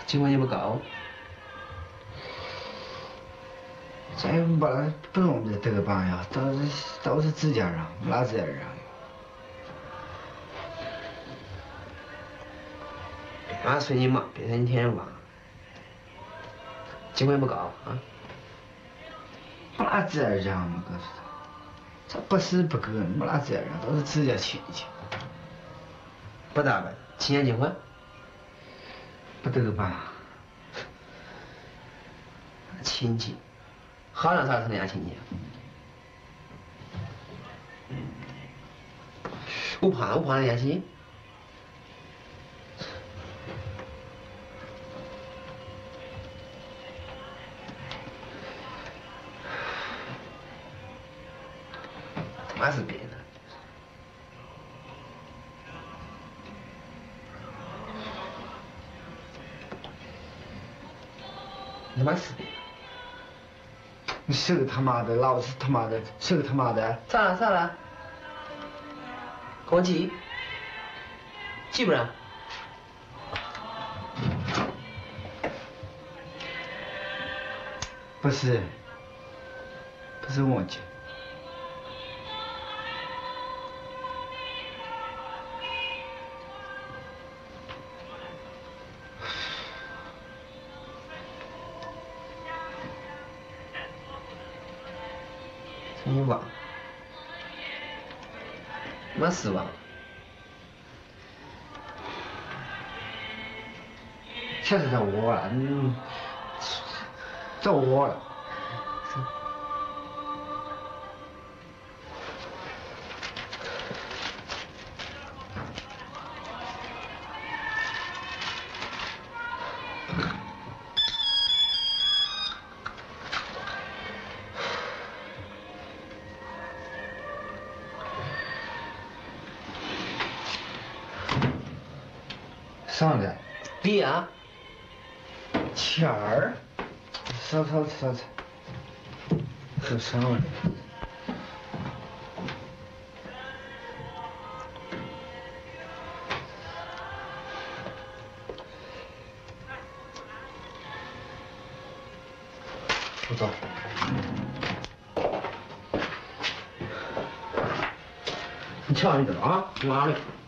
情况也不高。 这没不用这个办呀，都是自家人，没哪自家人。 那随你忙，别说你天天忙。情况也不高啊。 没哪自家人嘛，告诉他，这不是不够，没哪自家人，都是自家亲戚。 不打扮，亲戚结婚？ 不得办。 亲戚，好让啥成人家亲戚？我怕人家亲。他妈是变态。他妈是变态。 你手他妈的，老子他妈的，手他妈的！ 咋了？跟我急？急不然？ 不是我急。 你忘？没事忘。 确实找我了，找我了。上来。 李啊。 钱儿。少，可上了。我走。 你瞧你这啊，妈的！